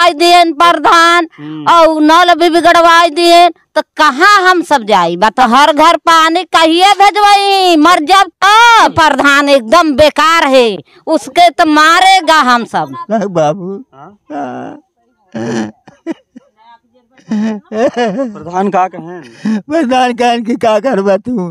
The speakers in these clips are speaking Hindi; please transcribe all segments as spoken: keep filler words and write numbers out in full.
दिए प्रधान और नल भी बिगड़वा दिए, तो कहाँ हम सब जाई? बता, हर घर पानी कहिए भेजवाई, मर जब तो प्रधान एकदम बेकार है, उसके तो मारेगा हम सब। बाबू प्रधान का कहें प्रधान कहें कि का करबा तू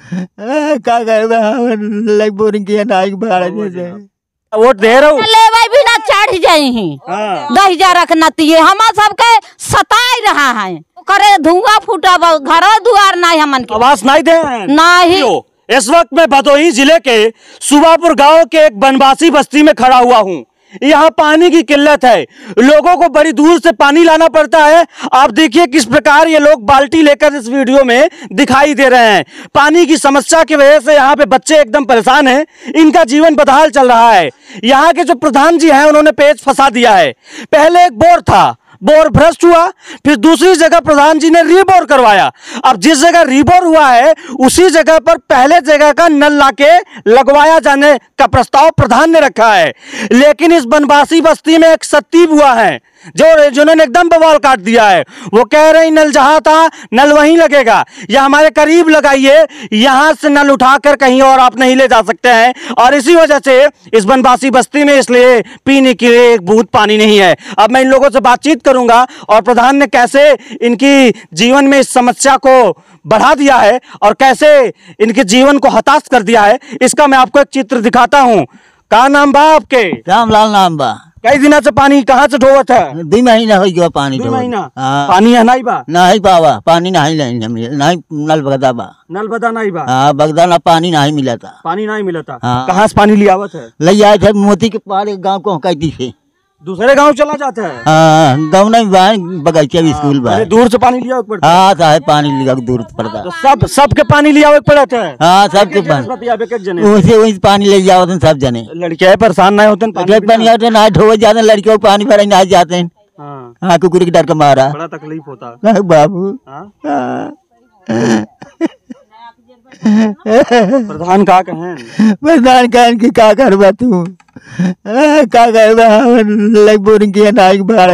का करबा लाइक बोरिंग किया नाइक भाड़ा जैसे वोट दे रहा हूँ ले भी ना चढ़ जाई दस हजार रखना तिये हम सबके सताई रहा है, करे धुआं फूटा घर दुआर नहीं हमन के आवाज नहीं दे नहीं। इस वक्त मैं भदोही जिले के सुबापुर गांव के एक बनवासी बस्ती में खड़ा हुआ हूँ। यहाँ पानी की किल्लत है, लोगों को बड़ी दूर से पानी लाना पड़ता है। आप देखिए किस प्रकार ये लोग बाल्टी लेकर इस वीडियो में दिखाई दे रहे हैं। पानी की समस्या की वजह से यहाँ पे बच्चे एकदम परेशान हैं, इनका जीवन बदहाल चल रहा है। यहाँ के जो प्रधान जी हैं उन्होंने पेच फंसा दिया है। पहले एक बोर था, बोर भ्रष्ट हुआ, फिर दूसरी जगह प्रधान जी ने रीबोर करवाया। अब जिस जगह रीबोर हुआ है उसी जगह पर पहले जगह का नल लाके लगवाया जाने का प्रस्ताव प्रधान ने रखा है। लेकिन इस बनवासी बस्ती में एक सत्ती बुआ है जो जिन्होंने एकदम बवाल काट दिया है। वो कह रहे नल जहां था नल वहीं लगेगा, या हमारे करीब लगाइए, यहां से नल उठाकर कहीं और आप नहीं ले जा सकते हैं। और इसी वजह से इस बनवासी बस्ती में इसलिए पीने के लिए एक बूंद पानी नहीं है। अब मैं इन लोगों से बातचीत करूंगा और प्रधान ने कैसे इनकी जीवन में इस समस्या को बढ़ा दिया है और कैसे इनके जीवन को हताश कर दिया है, इसका मैं आपको एक चित्र दिखाता हूँ। का नाम बा आपके? रामलाल नाम बा। कई दिनों से पानी कहाँ से ढोवत है? दो महीना हो गया पानी दो महीना हाँ। पानी है नहीं बा? नहीं पावा पानी नहीं लेंगे नहीं, नल बगदा बा नल बदा नहीं बा। हाँ बगदा ना पानी नहीं मिला था, पानी नहीं मिला था। हाँ। कहाँ से पानी लिया आवत है? ले आए थे मोती के पार गाँव को कैदी से, दूसरे गांव चला जाता है। हाँ गाँव नहीं बगीचा भी स्कूल बा, दूर से पानी लिया पड़ता है। हाँ साहब पानी लिया दूर पड़ता, तो सब सबके पानी लिया पड़ता है। हाँ सबके पानी वैसे वही पानी ले जाओ सब जने। लड़कियां परेशान नहीं होते पानी आते ना ढोवे जाते, लड़कियों को पानी भरे नहीं जाते हैं। हाँ कुकुर के डर का मारा बड़ा तकलीफ होता बाबू। प्रधान का कहें प्रधान कहें कि का करबा तू का करबा लाइक बोरिंग किया नाइक भाड़ा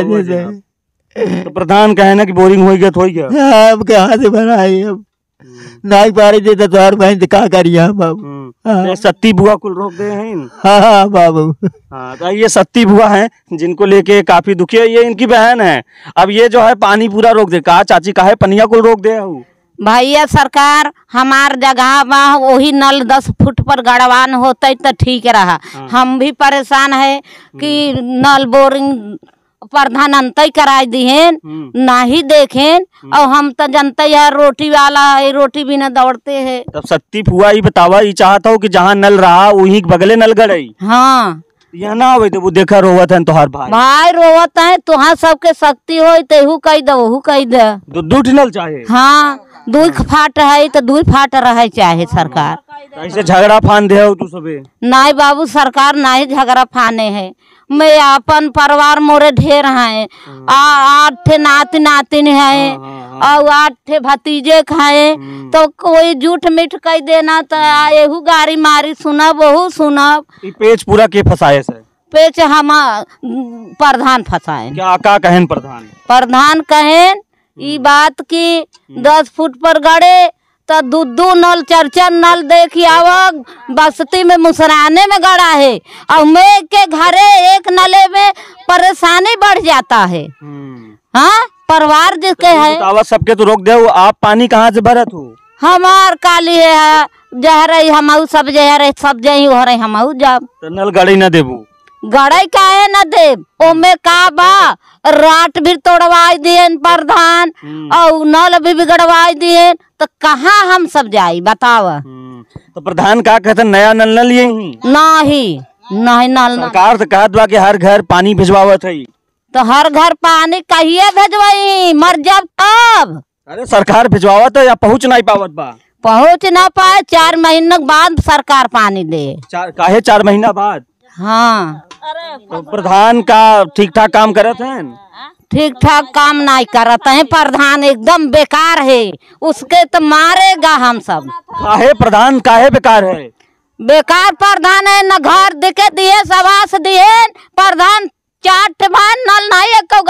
जैसे। तो प्रधान कहे ना कि बोरिंग हो गया तो हो गया, अब कहाँ से बनाए अब नाइक भाड़े देता तो हर महीने का करिए बाबू। सत्ती बुआ कुल रोक दे हैं। हाँ हाँ बाबू। हाँ तो ये सत्ती बुआ है जिनको लेके काफी दुखी है, ये इनकी बहन है। अब ये जो है पानी पूरा रोक दे। कहा चाची का है पनिया कुल रोक दे भैया सरकार हमार जगह बा वही नल दस फुट पर गड़वान होते तो ठीक रहा। हम भी परेशान है कि नल बोरिंग प्रधान अंत कराई दिहेन नहीं देखें और हम तो जनते है रोटी वाला है, रोटी भी न दौड़ते है। तब सत्ती फुआ ही बतावा, ये चाहता हूँ कि जहाँ नल रहा वहीं बगले नल गड़े। हाँ यहाँ ना हो तो वो देखा रोवत है तोहार भाई भाई रोवत है, तुहार सबके शक्ति हो तेहू कही दे वहू कही दे। दो नल चाहे। हाँ दुई फाट है तो दुई फाट रहे चाहे सरकार। ऐसे झगड़ा फान दे तू सबे? नहीं बाबू सरकार नहीं झगड़ा फाने है। मैं अपन परिवार मोरे ढेर है, आठ नाती नातिन है और आठ भतीजे खाए, तो कोई झूठ मिठ कह देना तो एहू गाड़ी मारी सुनब वहू सुनब। पेच पूरा के फसाए से? पेच हम प्रधान फसाए। क्या का कहें प्रधान? प्रधान कहें ई बात की दस फुट पर गड़े तो दू दू नल चार चार नल देखी आवग बस्ती में मुसराने में गड़ा है और मैं के घरे एक नले में परेशानी बढ़ जाता है। हाँ परिवार जिसके है सबके तो रोक दे। आप पानी कहाँ से भरत हो? हमार काली है जहर हम सब जहर सब जही हो रहे हम जब नल गड़ी न देबू गड़े काहे न देव ओमे का बा राट भी तोड़वाई दिए प्रधान और नल भी बिगड़वाई दिए, तो कहाँ हम सब जाई बताव? तो प्रधान का कहते नया नल न लिए नहीं नहीं नल सरकार तो कहत बा कि हर घर पानी भिजवावत है, तो हर घर पानी कहिए भेजवाई मर जब तब। अरे सरकार भिजवावत है या पहुँच नहीं पावत बा? पहुँच ना पाए, चार महीने बाद सरकार पानी दे। चार काहे चार महीना बाद? हाँ तो प्रधान का ठीक ठाक काम करत हैं? ठीक ठाक काम नहीं करते हैं, प्रधान एकदम बेकार है, उसके तो मारेगा हम सब। काहे प्रधान काहे बेकार है? बेकार प्रधान है, न घर दिखे दिए सवास दिए प्रधान चार बार नल नहीं एक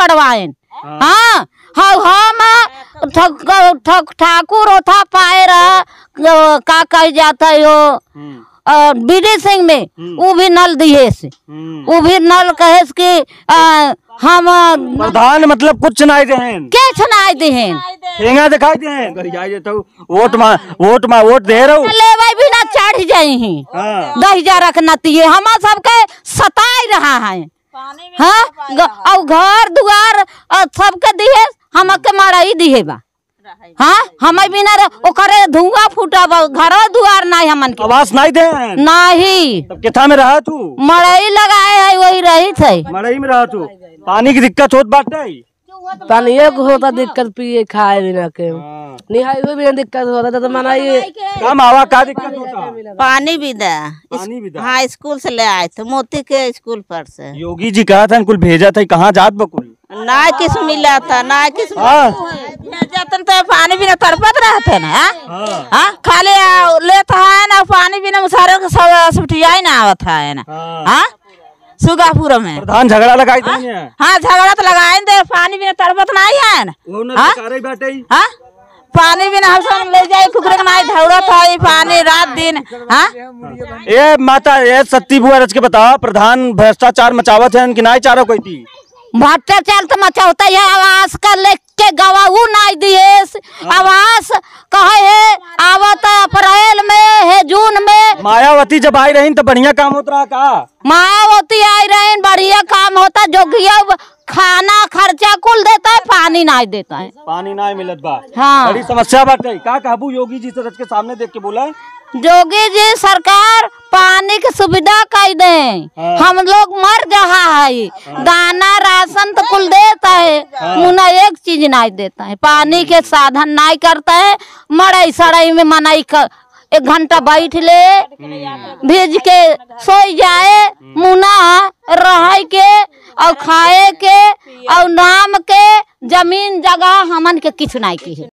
गड़वाएं। हाँ हाँ हम ठक ठाकुर ओथा पाए रहा का कह जाता है यो बीडी सिंह में वो भी नल दिए से वो भी नल कहे कि आ, हम प्रधान मतलब कुछ सुनाई दे हैं के सुनाई दे हैं ठेंगा दिखाई दे हैं घर जाए तो वोट मा वोट मा वोट दे रहा हूँ लेवाई भी ना चढ़ जाए हैं दही जा रखना तिये हम सबके सताई रहा है। हाँ और घर दुआर सबके दिए हमके मड़ाई दिए बा। हाँ हमें बिना ओकरे धुआं फूटा घर दुआर नहीं हमन के आवास नहीं दे नहीं। तब किथा में रहा तू मड़ई लगाए है वही रही थे मड़ई में रहा तू पानी की दिक्कत होत बाटे पानी एक होता दिक्कत पिए खाए बिना के निहाई हुई भी दिक्कत होता तो मनाई कम आवा का दिक्कत होता पानी भी दा पानी भी दा हाँ स्कूल से ले आए थे मोती के स्कूल पर से योगी जी कहा था कुल भेजा था कहाँ जात बकुल ना किस मिला था ना किस जातन तो पानी भी ना तड़पत रहते ना हाँ खाली लेता है ना पानी भी ना सारे सुटिया ना आवत है ना हाँ सुगापुर में प्रधान झगड़ा लगाई थे हाँ झगड़ा तो लगाए दे पानी भी ना तड़पत नहीं है ना हाँ पानी भी ना हम सब ले जाए कुकरे ना धौड़ा था पानी रात दिन। हाँ ये माता ये सत्ती बुआ रच के बताओ प्रधान भ्रष्टाचार मचावत है कि नहीं चारो कोई थी भ्रष्टाचार तो मचावता है आवास का लेके गवाऊ नहीं दिए आवास कहे है आवत अप्रैल में है जून में मायावती जब आई रही तो बढ़िया काम होता रहा का मायावती आई रही बढ़िया काम होता जोगिया खाना खर्चा कुल देता है पानी नहीं देता है पानी नहीं मिलत बा। हाँ बड़ी समस्या बाटे का काबू योगी जी से रच के सामने देख के बोला जोगी जी सरकार पानी की सुविधा कर दे हाँ। हम लोग मर रहा है हाँ। दाना राशन तो कुल देता है हाँ। मुना एक चीज नहीं देता है पानी के साधन नहीं करता है मड़ई सड़ई में मनाई कर एक घंटा बैठ ले भेज के सोई जाए मुना रह के और खाए के और नाम के जमीन जगह हमन के किछ नहीं की है।